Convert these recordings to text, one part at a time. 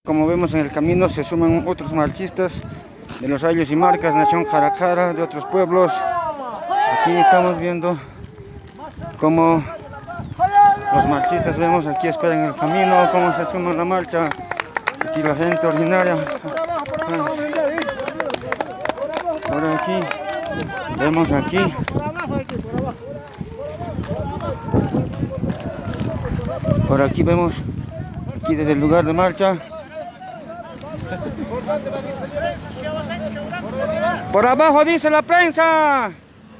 como vemos en el camino se suman otros marchistas de los Ayllus y Marcas, Nación Jaracara, de otros pueblos. Aquí estamos viendo cómo los marchistas, vemos aquí esperan en el camino, cómo se suman a la marcha. Aquí la gente ordinaria. Por aquí, vemos aquí. Por aquí vemos, aquí desde el lugar de marcha. Por abajo dice la prensa.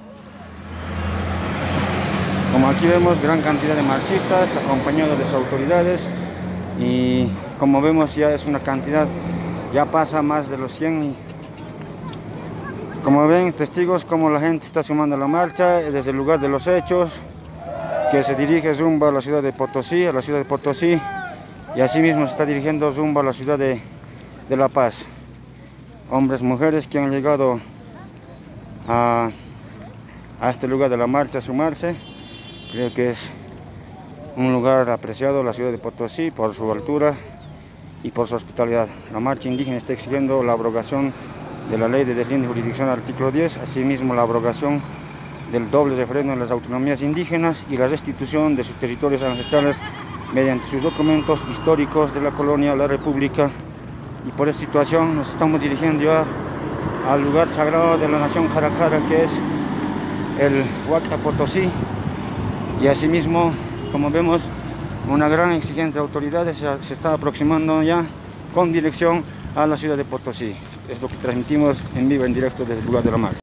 Como aquí vemos gran cantidad de marchistas acompañados de sus autoridades, y como vemos ya es una cantidad, ya pasa más de los 100. Y como ven, testigos como la gente está sumando a la marcha desde el lugar de los hechos, que se dirige rumbo a la ciudad de Potosí, y así mismo se está dirigiendo rumbo a la ciudad de La Paz. Hombres, mujeres que han llegado a este lugar de la marcha a sumarse. Creo que es un lugar apreciado, la ciudad de Potosí, por su altura y por su hospitalidad. La marcha indígena está exigiendo la abrogación de la ley de deslinde jurisdiccional artículo 10, asimismo la abrogación del doble referéndum en las autonomías indígenas y la restitución de sus territorios ancestrales mediante sus documentos históricos de la colonia o la república. Y por esta situación nos estamos dirigiendo ya al lugar sagrado de la nación Jaracara, que es el Huaca Potosí. Y asimismo, como vemos, una gran exigencia de autoridades se está aproximando ya con dirección a la ciudad de Potosí. Es lo que transmitimos en vivo, en directo desde el lugar de la marcha.